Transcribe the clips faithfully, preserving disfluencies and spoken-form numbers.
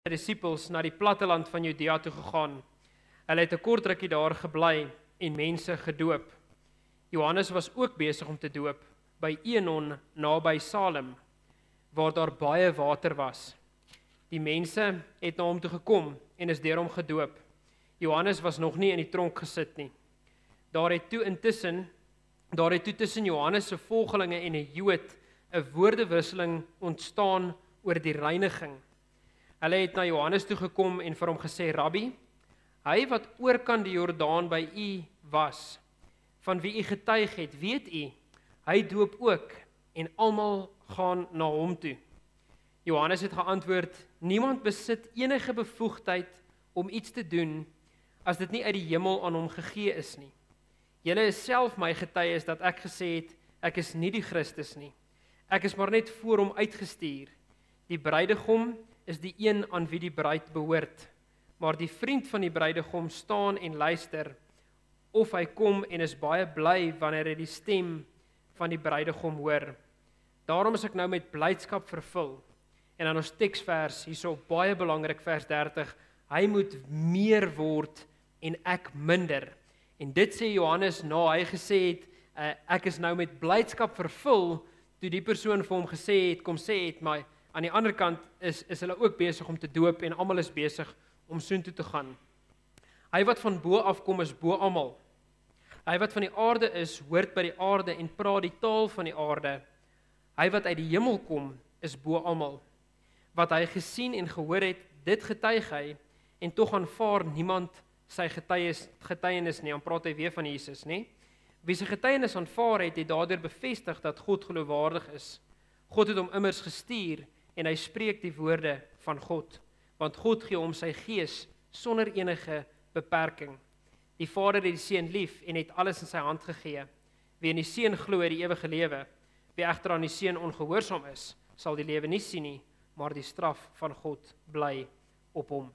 Disciples na die platteland van Judea toe gegaan. Hulle het 'n kort rukkie daar gebly en mense gedoop. Johannes was ook besig om te doop by Enon naby Salem, waar daar baie water was. Die mense het na hom toe gekom en is deur hom gedoop. Johannes was nog nie in die tronk gesit nie. Daar het toe intussen, daar het toe tussen Johannes se volgelinge en 'n Jood 'n woordewisseling ontstaan oor die reiniging. Hulle het na Johannes toe gekom en vir hom gesê, Rabbi, hy wat oorkant die Jordaan by u was, van wie u getuig het, weet u, hy doop ook en almal gaan na hom toe. Johannes het geantwoord, niemand besit enige bevoegdheid om iets te doen, as dit nie uit die hemel aan hom gegee is nie. Julle is self my getuies dat ek gesê het, ek is nie die Christus nie. Ek is maar net voor hom uitgestuur. Die bruidegom is die een aan wie die bruid behoort, maar die vriend van die bruidegom staan en luister, of hy kom en is baie bly wanneer hy die stem van die bruidegom hoor. Daarom is ek nou met blydskap vervul. En dan ons teksvers, hierso baie belangrik, vers dertig, hy moet meer word en ek minder. En dit sê Johannes na hy gesê het, uh, ek is nou met blydskap vervul, toe die persoon vir hom gesê het, kom sê het, maar aan die ander kant is, is hulle ook besig om te doop en almal is besig om soontoe te gaan. Hy wat van bo afkom is bo almal. Hy wat van die aarde is, hoort by die aarde en praat die taal van die aarde. Hy wat uit die hemel kom, is bo almal. Wat hy gesien en gehoor het, dit getuig hy, en tog aanvaar niemand sy getuienis, getuienis nie, dan praat hy weer van Jesus, nie? Wie sy getuienis aanvaar het, het daardeur bevestig dat God geloofwaardig is. God het hom immers gestuur, en hy spreek die woorde van God, want God gee hom sy gees sonder enige beperking. Die Vader het die Seun lief en het alles in sy hand gegee. Wie in die Seun glo het die ewige lewe, wie egter aan die Seun ongehoorsaam is, sal die lewe nie sien nie, maar die straf van God bly op hom.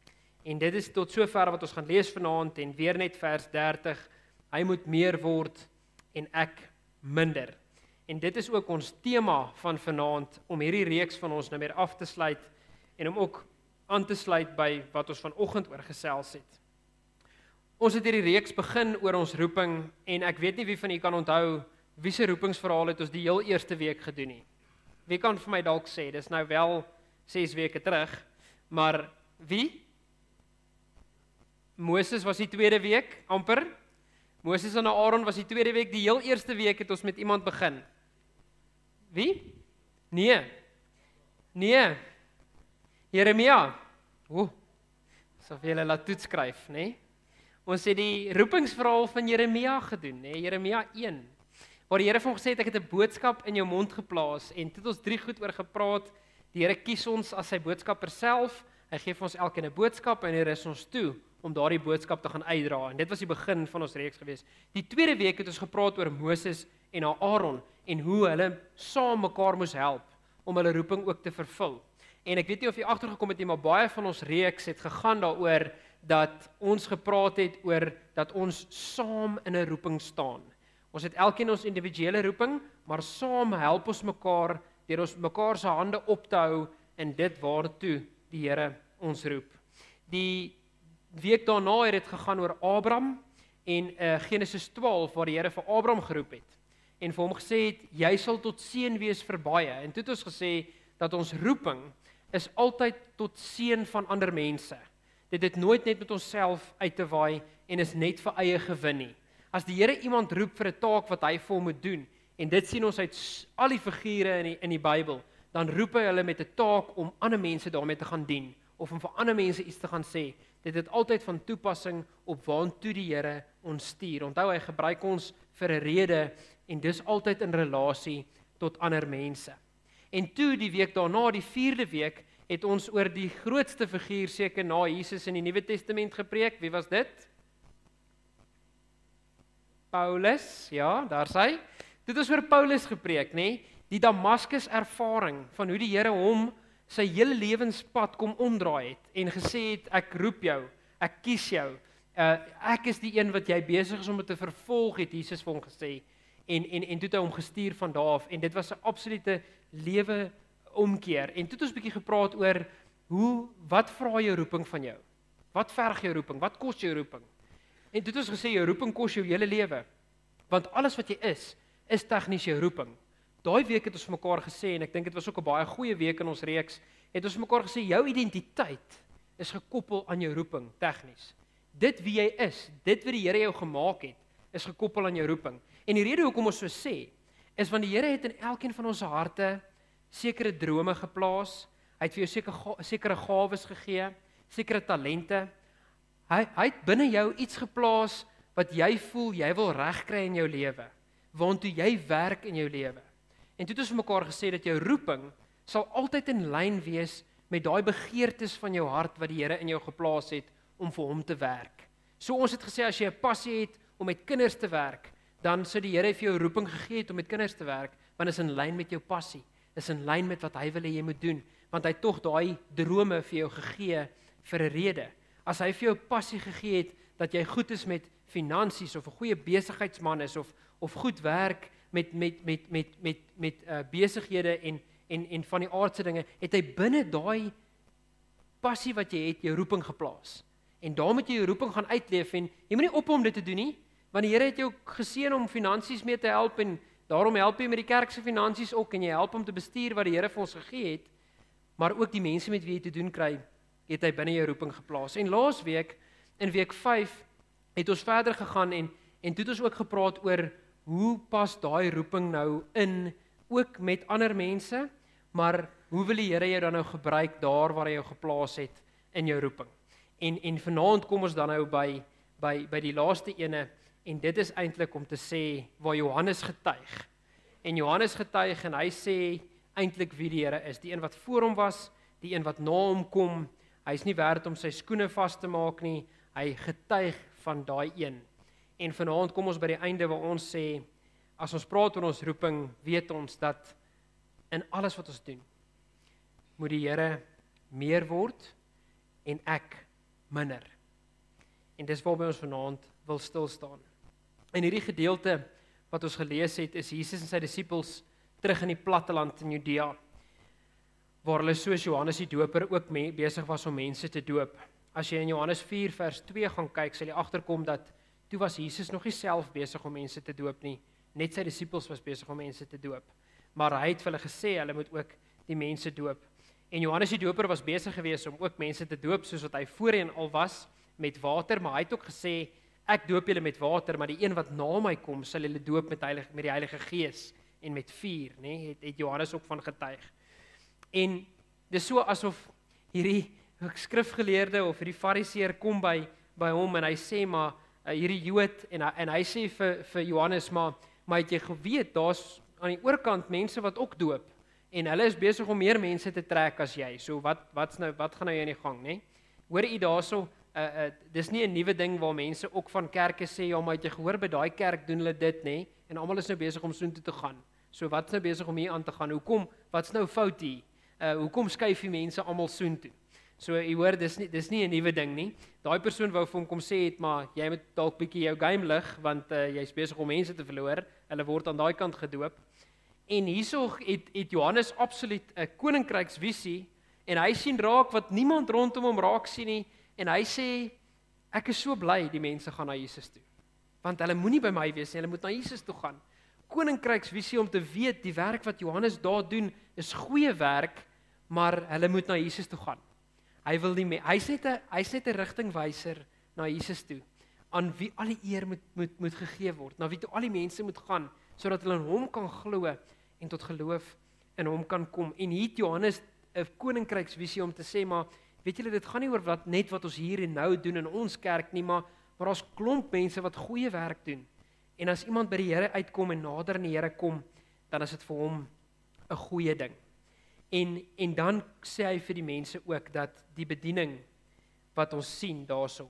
En dit is tot sover wat ons gaan lees vanaand, en weer net vers dertig, hy moet meer word en ek minder. En dit is ook ons tema van vanaand, om hierdie reeks van ons nou weer af te sluit, en om ook aan te sluit by wat ons vanoggend oor gesels het. Ons het hierdie reeks begin oor ons roeping, en ek weet nie wie van u kan onthou, wie se roepingsverhaal het ons die heel eerste week gedoen nie. Wie kan vir my dalk sê, dis nou wel ses weke terug, maar wie? Moses was die tweede week, amper. Moses en Aaron was die tweede week, die heel eerste week het ons met iemand begin. Wie? Nee. Nee. Jeremia. Oeh, asof jy hulle laat toets skryf, nee? Ons het die roepingsverhaal van Jeremia gedoen, nee? Jeremia een. Waar die Here vir hom gesê het, ek het 'n boodskap in jou mond geplaas, en dit het ons drie goed oor gepraat. Die Here kies ons as sy boodskapper self, hy gee vir ons elkeen 'n boodskap, en hy rus ons toe om daardie boodskap te gaan uitdra, en dit was die begin van ons reeks gewees. Die tweede week het ons gepraat oor Moses en Aaron, en hoe hulle saam mekaar moes help, om hulle roeping ook te vervul. En ek weet nie of jy agtergekom het nie, maar baie van ons reeks het gegaan daaroor, dat ons gepraat het oor, dat ons saam in 'n roeping staan. Ons het elkeen ons individuele roeping, maar saam help ons mekaar, deur ons mekaar se hande op te hou, in dit waartoe die Here ons roep. Die week daarna het dit gegaan oor Abraham, en uh, Genesis twaalf, waar die Here vir Abraham geroep het, en vir hom gesê het, jy sal tot seën wees vir baie, en toe het ons gesê, dat ons roeping is altyd tot seën van ander mense. Dit het nooit net met onsself uit te waai, en is net vir eie gewin nie. As die Here iemand roep vir 'n taak wat hy vir hom moet doen, en dit sien ons uit al die figure in die, in die Bybel, dan roep hy hulle met 'n taak om ander mense daarmee te gaan dien, of om vir ander mense iets te gaan sê. Dit het altyd van toepassing op waantoe die Here ons stuur. Onthou, hy gebruik ons vir 'n rede, en dis altyd in relasie tot ander mense. En toe die week daarna, die vierde week, het ons oor die grootste figuur seker na Jesus in die Nuwe Testament gepreek. Wie was dit? Paulus, ja, daar's hy. Dit is oor Paulus gepreek, nê? Die Damaskus ervaring van hoe die Here hom sy hele lewenspad kom omdraai het en gesê het, ek roep jou, ek kies jou. Uh, ek is die een wat jy besig is om te vervolg, het Jesus vir hom gesê. En en en toe het hy hom gestuur van daar af, en dit was 'n absolute lewe omkeer. En toe het ons 'n bietjie gepraat oor hoe wat vra jou roeping van jou? Wat verg jou roeping? Wat kos jou roeping? En dit het ons gesê jou roeping kos jou hele lewe. Want alles wat jy is, is tegnies jou roeping. Daai week het ons vir mekaar gesê en ek dink dit was ook 'n baie goeie week in ons reeks, het ons vir mekaar gesê jou identiteit is gekoppel aan jou roeping tegnies. Dit wie jy is, dit wat die Here jou gemaak het, is gekoppel aan jou roeping. En die rede hoekom ons so sê, is want die Here het in elkeen van ons harte sekere drome geplaas. Hy het vir jou sekere sekere gawes gegee, sekere talente. Hy hy het binne jou iets geplaas wat jy voel jy wil regkry in jou lewe, waantoe jy werk in jou lewe. En toe het ons vir mekaar gesê dat jou roeping sal altyd in lyn wees met daai begeertes van jou hart wat die Here in jou geplaas het om vir hom te werk. So ons het gesê as jy 'n passie het om met kinders te werk, dan sou die Here vir jou roeping gegee het om met kinders te werk, want is in lyn met jou passie, is in lyn met wat hy wil hê jy moet doen, want hy het tog daai drome vir jou gegee vir 'n rede. As hy vir jou passie gegee het dat jy goed is met finansies of 'n goeie besigheidsman is of of goed werk met met met met met met uh, besighede en en en van die aardse dinge, het hy binne daai passie wat jy het jou roeping geplaas. En daar moet jy jou roeping gaan uitleef en jy moenie ophou om dit te doen nie, want die Here het jou geseën om finansies mee te help en daarom help jy met die kerk se finansies ook en jy help om te bestuur wat die Here vir ons gegee het, maar ook die mense met wie jy te doen kry, het hy binne jou roeping geplaas. En laasweek in week vyf het ons verder gegaan en en toe het ons ook gepraat oor hoe pas daai roeping nou in ook met ander mense, maar hoe wil die Here jou dan nou gebruik daar waar hy jou geplaas het in jou roeping? En en vanaand kom ons dan nou by by by die laaste ene en dit is eintlik om te sê waar Johannes getuig. En Johannes getuig en hy sê eintlik wie die Here is, die een wat voor hom was, die een wat na hom kom. Hy's nie werd om sy skoene vas te maak nie. Hy getuig van daai een. En vanaand kom ons by die einde waar ons sê as ons praat oor ons roeping, weet ons dat in alles wat ons doen, moet die Here meer word en ek minder. En dis waarby ons vanaand wil stil staan. In hierdie gedeelte wat ons gelees het, is Jesus en sy disippels terug in die platteland in Judea, waar hulle soos Johannes die Doper ook mee, besig was om mense te doop. As jy in Johannes vier vers twee gaan kyk, sal jy agterkom dat toe was Jesus nog nie self besig om mense te doop nie, net sy disippels was besig om mense te doop. Maar hy het vir hulle gesê, hulle moet ook die mense doop. En Johannes die Doper was besig geweest om ook mense te doop, soos wat hy voorheen al was, met water, maar hy het ook gesê, ek doop julle met water, maar die een wat na my kom, sal julle doop met, heilig, met die Heilige Gees en met vuur, nee, het, het Johannes ook van getuig. En dis so asof hierdie skrifgeleerde of hierdie fariseer kom by, by hom en hy sê, maar uh, hierdie Jood, en, en hy sê vir, vir Johannes, maar, maar het jy geweet, daar's aan die oorkant mense wat ook doop, en hulle is besig om meer mense te trek as jy, so wat, wat's nou, wat gaan nou in die gang, nee? Hoor jy daarso, uh, uh, dis nie 'n nuwe ding waar mense ook van kerke sê, ja, maar het jy gehoor, by daai kerk doen hulle dit, nee? En almal is nou besig om soontoe te gaan, so wat's nou besig om hier aan te gaan, hoekom, wat's nou fout hier, uh, hoekom skuif die mense almal soontoe? So jy hoor, dis nie, dis nie 'n nuwe ding nie, daai persoon wou vir hom kom sê het, maar jy moet dalk bietjie jou game lig, want uh, jy's besig om mense te verloor, hulle word aan daai kant gedoop. En hierso het, het Johannes absoluut 'n koninkryksvisie en hy sien raak wat niemand rondom hom raak sien nie en hy sê ek is so bly die mense gaan na Jesus toe. Want hulle moenie by my wees nie, hulle moet na Jesus toe gaan. Koninkryksvisie om te weet die werk wat Johannes daar doen is goeie werk, maar hulle moet na Jesus toe gaan. Hy wil nie hy's net 'n hy's net 'n rigtingwyser na Jesus toe, aan wie al die eer moet moet moet gegee word, na wie toe al die mense moet gaan sodat hulle in hom kan glo en tot geloof in hom kan kom. En hier het Johannes 'n koninkryksvisie om te sê, maar weet julle, dit gaan nie oor wat net wat ons hier en nou doen in ons kerk nie, maar maar ons klomp mense wat goeie werk doen. En as iemand by die Here uitkom en nader aan die Here kom, dan is dit vir hom 'n goeie ding. En en dan sê hy vir die mense ook dat die bediening wat ons sien daarso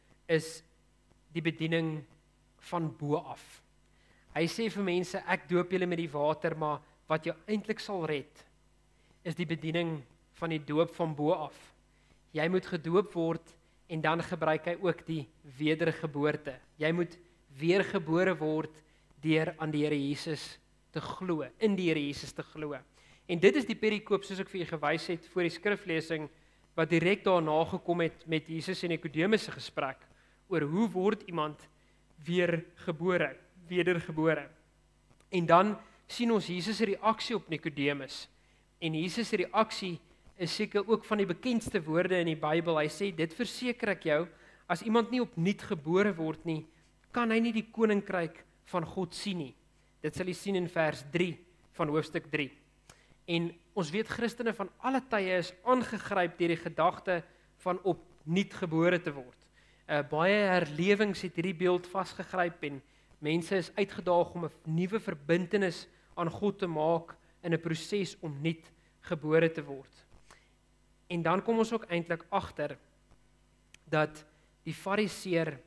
is die bediening van bo af. Hy sê vir mense, ek doop julle met die water, maar wat jou eintlik sal red, is die bediening van die doop van bo af. Jy moet gedoop word en dan gebruik hy ook die wedergeboorte. Jy moet weergebore word deur aan die Here Jesus te glo, in die Here Jesus te glo. En dit is die perikoop soos ek vir julle gewys het voor die skriflesing wat direk daarna gekom het met Jesus en Nikodemus se gesprek oor hoe word iemand weergebore, wedergebore. En dan sien ons Jesus se reaksie op Nikodemus. En Jesus se reaksie is seker ook van die bekendste woorde in die Bybel. Hy sê, dit verseker ek jou, as iemand nie opnuut gebore word nie, kan hy nie die koninkryk van God sien nie. Dit sal jy sien in vers drie van hoofstuk drie. En ons weet Christene van alle tye is aangegryp deur die gedagte van opnuut gebore te word. Uh, baie herlewings het hierdie beeld vasgegryp en mense is uitgedaag om 'n nuwe verbintenis aan God te maak in 'n proses om nuut gebore te word. En dan kom ons ook eintlik agter dat die Fariseer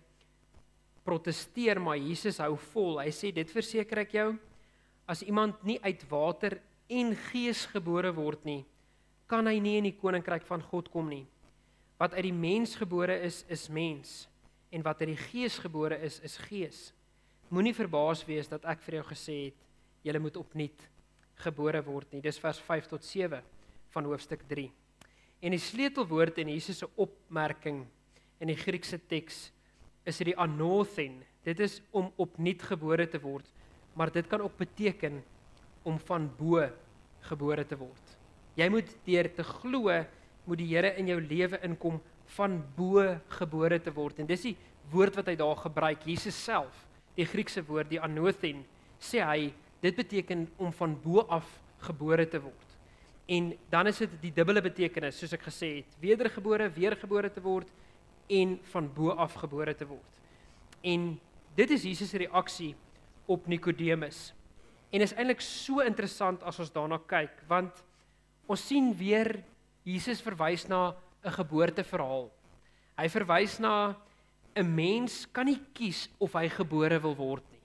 protesteer, maar Jesus hou vol. Hy sê, dit verseker ek jou, as iemand nie uit water en gees gebore word nie, kan hy nie in die koninkryk van God kom nie. Wat uit die mens gebore is, is mens, en wat uit die gees gebore is, is gees. Moenie verbaas wees dat ek vir jou gesê het, julle moet opnuut gebore word nie. Dis vers vyf tot sewe van hoofstuk drie. En die sleutelwoord in Jesus se opmerking in die Griekse teks is die anothen. Dit is om opnuut gebore te word, maar dit kan ook beteken om van bo gebore te word. Jy moet deur te glo, moet die Here in jou lewe inkom, van bo gebore te word. En dis die woord wat hy daar gebruik, Jesus self, die Griekse woord, die anothen, sê hy, dit beteken om van bo af gebore te word. En dan is dit die dubbele betekenis, soos ek gesê het, wedergebore, weergebore te word, en van bo af gebore te word. En dit is Jesus se reaksie op Nikodemus. En is eintlik so interessant as ons daarna kyk, want ons sien weer Jesus verwys na 'n geboorteverhaal. Hy verwys na 'n mens kan nie kies of hy gebore wil word nie.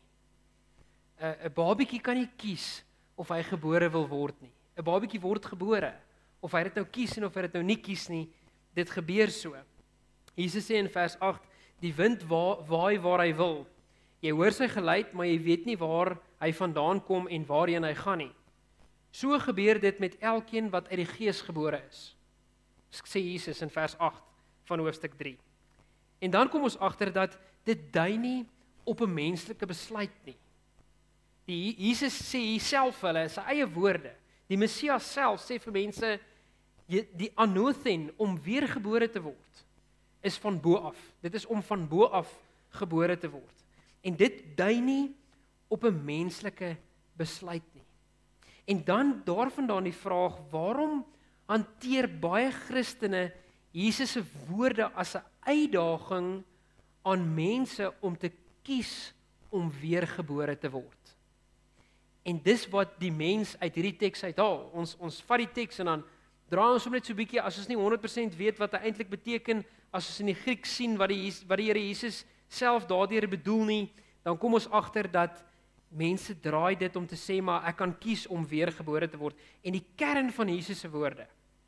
'n 'n babietjie kan nie kies of hy gebore wil word nie. 'n Babietjie word gebore, of hy dit nou kies en of hy dit nou nie kies nie, dit gebeur so. Jesus sê in vers agt, die wind wa waai waar hy wil. Jy hoor sy geluid, maar jy weet nie waar hy vandaan kom en waarheen hy gaan nie. So gebeur dit met elkeen wat uit die gees gebore is, sê Jesus in vers agt van hoofstuk drie. En dan kom ons agter dat dit dui nie op 'n menslike besluit nie. Die Jesus sê self hulle, sy eie woorde. Die Messias self sê vir mense, die anothen, om weergebore te word, is van bo af. Dit is om van bo af gebore te word. En dit dui nie op 'n menslike besluit nie. En dan daarvandaan die vraag, waarom hanteer baie Christene Jesus se woorde as 'n uitdaging aan mense om te kies om weergebore te word? En dis wat die mens uit hierdie teks uithaal. Ons ons vat die teks en dan draai ons hom net so 'n bietjie, as ons nie honderd persent weet wat hy eintlik beteken, as ons in die Grieks sien wat die wat die Here Jesus self daardeur bedoel nie, dan kom ons agter dat mense draai dit om te sê, maar ek kan kies om weergebore te word. En die kern van Jesus se woorde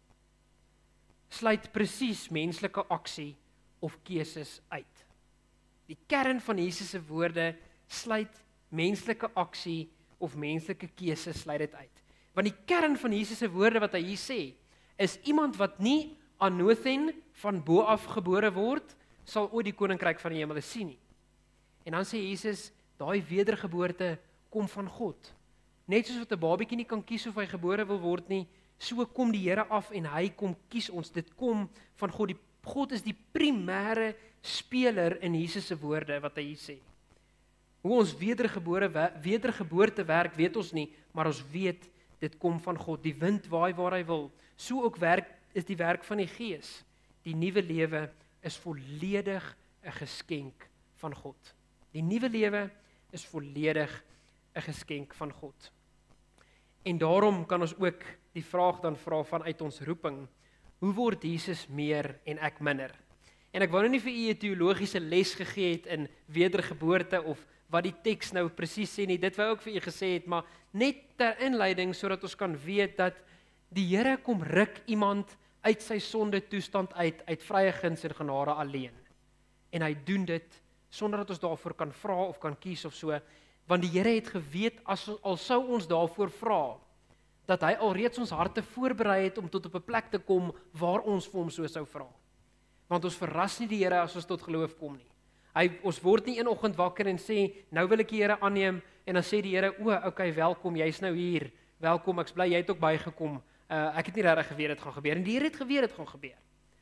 sluit presies menslike aksie of keuses uit. Die kern van Jesus se woorde sluit menslike aksie of menslike keuse sluit dit uit. Want die kern van Jesus se woorde wat hy hier sê, is iemand wat nie anothen van bo af gebore word, sal ooit die koninkryk van die hemel sien nie. En dan sê Jesus, daai wedergeboorte kom van God. Net soos wat 'n babietjie nie kan kies of hy gebore wil word nie, so kom die Here af en hy kom kies ons. Dit kom van God. Die, God is die primêre speler in Jesus se woorde wat hy hier sê. Hoe ons wedergebore wedergeboorte werk, weet ons nie, maar ons weet dit kom van God. Die wind waai waar hy wil. So ook werk is die werk van die Gees. Die nuwe lewe is volledig 'n geskenk van God. Die nuwe lewe is volledig 'n geskenk van God. En daarom kan ons ook die vraag dan vra vanuit ons roeping, hoe word Jesus meer en ek minder? En ek wou nou nie vir u 'n teologiese les gegee het in wedergeboorte of wat die teks nou presies sê nie, dit wou ek vir u gesê het, maar net ter inleiding sodat ons kan weet dat die Here kom ruk iemand uit sy sonde toestand uit, uit vrye guns en genade alleen. En hy doen dit sonder dat ons daarvoor kan vra of kan kies of so, want die Here het geweet, as al sou ons daarvoor vra, dat hy alreeds ons harte voorberei het om tot op 'n plek te kom waar ons vir hom so sou vra. Want ons verras nie die Here as ons tot geloof kom nie. Hy ons word nie een oggend wakker en sê nou wil ek die Here aanneem en dan sê die Here o, okay, welkom, jy's nou hier. Welkom, ek's bly jy het ook bygekom. Uh, ek het nie regtig geweet dit gaan gebeur en die Here het geweet dit gaan gebeur.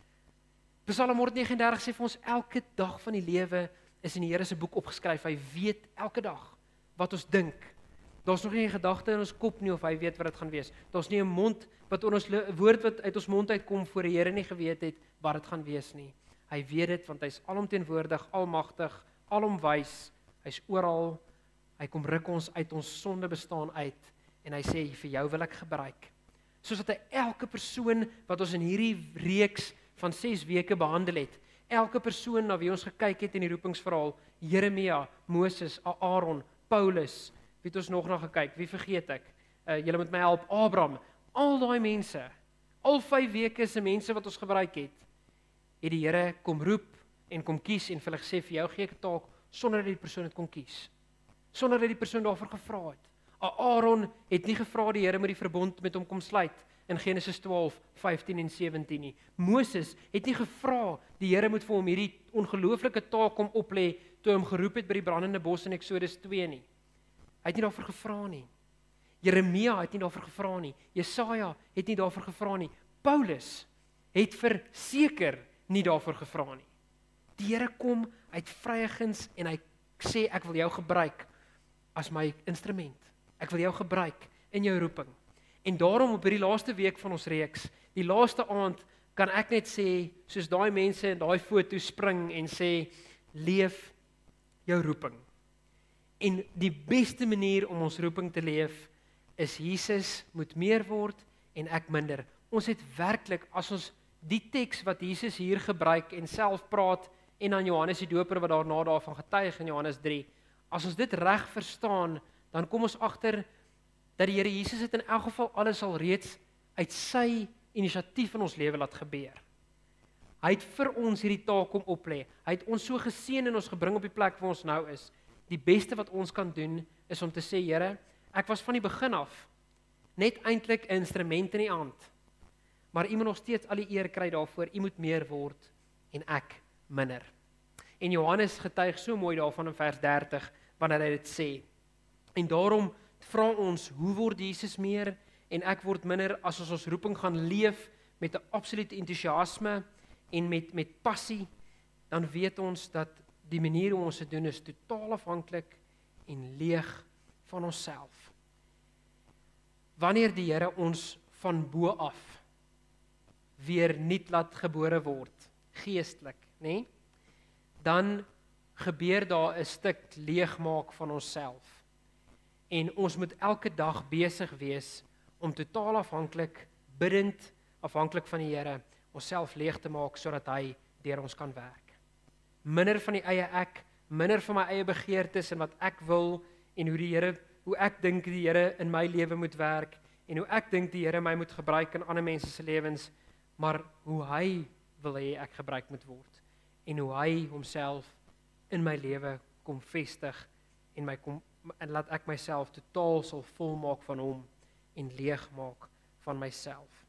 Psalm honderd vyf eenendertig sê vir ons elke dag van die lewe is in die Here se boek opgeskryf. Hy weet elke dag wat ons dink. Daar's nog nie 'n gedagte in ons kop nie of hy weet wat dit gaan wees. Daar's nie 'n mond wat ons woord wat uit ons mond uitkom voor die Here nie geweet het wat dit gaan wees nie. Hy weet dit want hy's alomteenwoordig, almagtig, alomwys. Hy's oral. Hy kom ruk ons uit ons sonde bestaan uit en hy sê vir jou wil ek gebruik. Soos dat hy elke persoon wat ons in hierdie reeks van ses weke behandel het, elke persoon na wie ons gekyk het in die roepingsverhaal, Jeremia, Moses, Aaron, Paulus, wie het ons nog na gekyk, wie vergeet ek? Uh, julle moet my help, Abraham, al daai mense, al vyf weke se mense wat ons gebruik het, het die Here kom roep en kom kies en vir hulle gesê vir jou gee ek 'n taak sonder dat die persoon dit kon kies. Sonder dat die persoon daarvoor gevra het. Aaron het nie gevra die Here moet die verbond met hom kom sluit in Genesis twaalf, vyftien en sewentien nie. Moses het nie gevra die Here moet vir hom hierdie ongelooflike taak kom oplê toe hom geroep het by die brandende bos in Eksodus twee nie. Hy het nie daarvoor gevra nie. Jeremia het nie daarvoor gevra nie. Jesaja het nie daarvoor gevra nie. Paulus het verseker nie daarvoor gevra nie. Die Here kom uit vrye guns en hy sê ek wil jou gebruik as my instrument. Ek wil jou gebruik in jou roeping. En daarom op hierdie laaste week van ons reeks, die laaste aand, kan ek net sê, soos daai mense in daai foto spring en sê, leef jou roeping. En die beste manier om ons roeping te leef, is Jesus moet meer word en ek minder. Ons het werklik, as ons die teks wat Jesus hier gebruik en self praat, en aan Johannes die Doper wat daarna daarvan getuig in Johannes drie, as ons dit reg verstaan, dan kom ons agter dat die Here Jesus het in elk geval alles al reeds uit sy inisiatief in ons lewe laat gebeur. Hy het vir ons hierdie taak kom oplê. Hy het ons so geseën en ons gebring op die plek waar ons nou is. Die beste wat ons kan doen, is om te sê, Here, ek was van die begin af net eintlik 'n instrument in die hand, maar U moet nog steeds al die eer kry daarvoor, U moet meer word en ek minder. En Johannes getuig so mooi daarvan in vers dertig, wanneer hy dit sê. En daarom vra ons, hoe word Jesus meer en ek word minder as ons ons roeping gaan leef met 'n absolute entoesiasme en met met passie, dan weet ons dat die manier hoe ons dit doen is totaal afhanklik en leeg van onsself. Wanneer die Here ons van bo af weer nuut laat gebore word, geestelik, nê? Nee? Dan gebeur daar 'n stuk leegmaak van onsself. En ons moet elke dag besig wees om totaal afhanklik, bidend, afhanklik van die Here, onsself leeg te maak sodat hy deur ons kan werk. Minder van die eie ek, minder van my eie begeertes en wat ek wil en hoe die Here, hoe ek dink die Here in my lewe moet werk en hoe ek dink die Here my moet gebruik in ander mense se lewens, maar hoe hy wil hê ek gebruik moet word en hoe hy homself in my lewe kom vestig en my kom en laat ek myself totaal sal volmaak van hom en leeg maak van myself.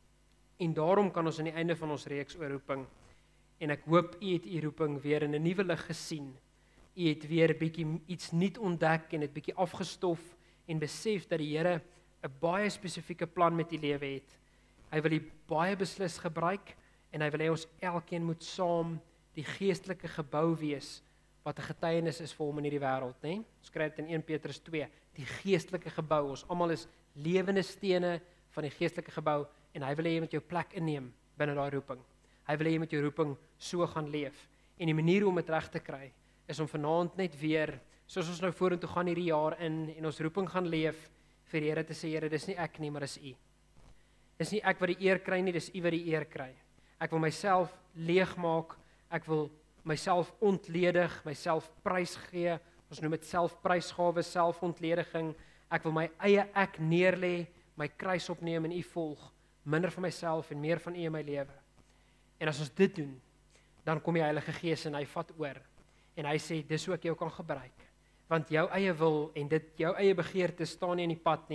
En daarom kan ons aan die einde van ons reeks oor roeping, en ek hoop u het u roeping weer in 'n nuwe lig gesien. U het weer bietjie iets nuut ontdek en dit bietjie afgestof en besef dat die Here 'n baie spesifieke plan met u lewe het. Hy wil u baie beslis gebruik en hy wil hê ons elkeen moet saam die geestelike gebou wees wat 'n getuienis is vir hom in hierdie wêreld, né? Nee? Ons skryf dit in Eerste Petrus twee, die geestelike gebou. Ons almal is lewende stene van die geestelike gebou en hy wil hê jy moet jou plek inneem binne daai roeping. Hy wil hê jy moet jou roeping so gaan leef. En die manier om dit reg te kry is om vanaand net weer, soos ons nou vorentoe gaan hierdie jaar in en ons roeping gaan leef, vir die Here te sê, Here, dis nie ek nie, maar dis U. Dis nie ek wat die eer kry nie, dis U wat die eer kry. Ek wil myself leeg maak, ek wil myself ontledig, myself prys gee, ons noem dit selfprysgawe, selfontlediging, ek wil my eie ek neerlê, my kruis opneem en U volg, minder van myself en meer van U in my lewe. En as ons dit doen, dan kom die Heilige Gees en hy vat oor, en hy sê, dis hoe ek jou kan gebruik, want jou eie wil en dit jou eie begeerte staan nie in die pad nie,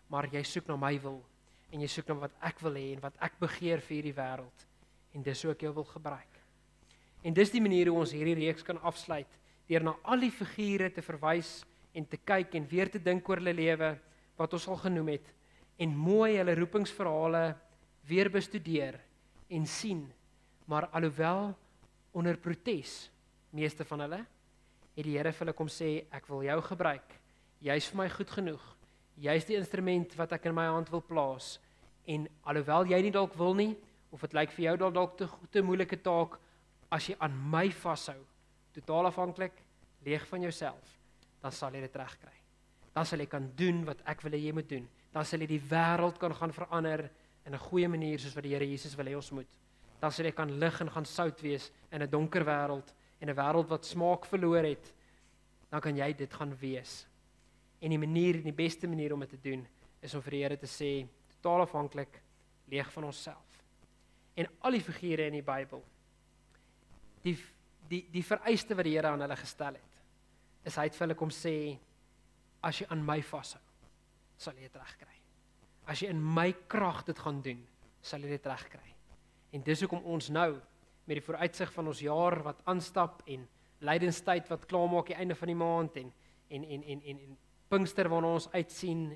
maar jy soek na my wil en jy soek na wat ek wil hê en wat ek begeer vir hierdie wêreld en dis hoe ek jou wil gebruik. En dis die manier hoe ons hierdie reeks kan afsluit, deur na al die figure te verwys en te kyk en weer te dink oor hulle lewe wat ons al genoem het en mooi hulle roepingsverhale weer bestudeer en sien, maar alhoewel onder protes, meeste van hulle, het die Here vir hulle kom sê, ek wil jou gebruik, jy's vir my goed genoeg, jy's die instrument wat ek in my hand wil plaas, en alhoewel jy nie dalk wil nie, of het lyk vir jou dalk dalk te, te moeilike taak, as jy aan my vashou, totaal afhanklik, leeg van jouself, dan sal jy dit regkry. Dan sal jy kan doen wat ek wil hê jy moet doen. Dan sal jy die wêreld kan gaan verander in 'n goeie manier soos wat die Here Jesus wil hê ons moet. Dan sal jy kan lig en gaan sout wees in 'n donker wêreld en 'n wêreld wat smaak verloor het. Dan kan jy dit gaan wees. En die manier, die beste manier om dit te doen, is om vir die Here te sê, totaal afhanklik, leeg van onsself. En al die figure in die Bybel, die die die vereiste wat die Here aan hulle gestel het, is hy het vir hulle kom sê, as jy aan my vashou, sal jy dit regkry. As jy in my krag dit gaan doen, sal jy dit regkry. En dis hoekom ons nou, met die vooruitsig van ons jaar wat aanstap, en lydenstyd wat klaarmaak die einde van die maand, en, en, en, en, en, en Pinkster waarna ons uitsien,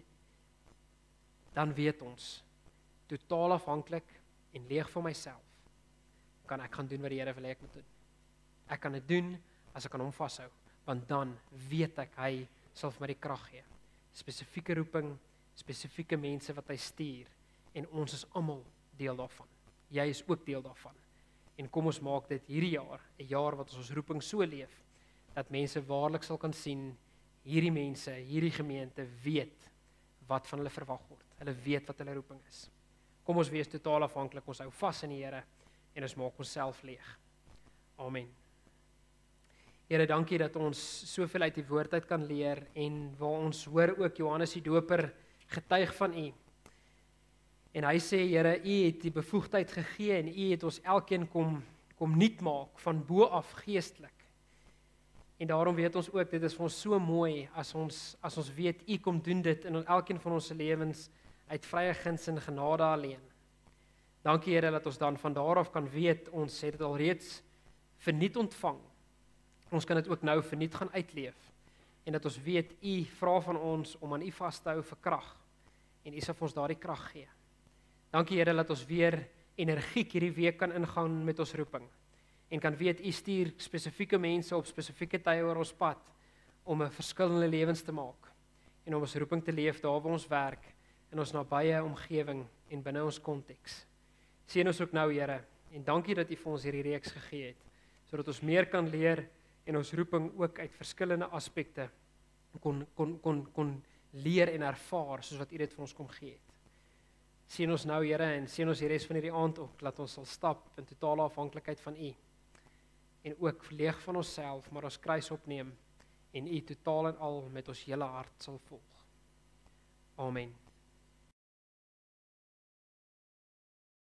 dan weet ons, totaal afhanklik en leeg van myself, kan ek gaan doen wat die Here wil hê ek moet doen. Ek kan dit doen as ek aan hom vashou, want dan weet ek, hy sal vir my die krag gee. Spesifieke roeping, spesifieke mense wat hy stuur, en ons is almal deel daarvan. Jy is ook deel daarvan. En kom ons maak dit hierdie jaar, 'n jaar wat ons ons roeping so leef, dat mense waarlik sal kan sien, hierdie mense, hierdie gemeente weet wat van hulle verwag word. Hulle weet wat hulle roeping is. Kom ons wees totaal afhanklik, ons hou vas in die Here, en ons maak onsself leeg. Amen. Here, dankie dat ons soveel uit die woord uit kan leer, en waar ons hoor ook Johannes die Doper getuig van U. En hy sê, Here, U het die bevoegdheid gegee, en U het ons elkeen kom, kom nuut maak, van bo af geestelik. En daarom weet ons ook, dit is vir ons so mooi, as ons, as ons weet, U kom doen dit, in elkeen van ons lewens, uit vrye guns en genade alleen. Dankie Here, dat ons dan van daar af kan weet, ons het dit al reeds verniet ontvang. Ons kan dit ook nou verniet gaan uitleef. En dat ons weet, U vra van ons om aan U vas te hou vir krag. En U sal vir ons daardie krag gee. Dankie Here, dat ons weer energiek hierdie week kan ingaan met ons roeping. En kan weet, U stuur spesifieke mense op spesifieke tye oor ons pad, om 'n verskillende lewens te maak. En om ons roeping te leef daar waar ons werk, in ons nabye omgewing en binne ons konteks. Seën ons ook nou, Here, en dankie dat U vir ons hierdie reeks gegee het, sodat ons meer kan leer en ons roeping ook uit verskillende aspekte kon, kon, kon, kon leer en ervaar, soos wat U dit vir ons kom gee het. Seën ons nou, Here, en seën ons die res van hierdie aand ook, laat ons sal stap in totale afhanklikheid van U, en ook leeg van onsself, maar ons kruis opneem, en U totaal en al met ons hele hart sal volg. Amen.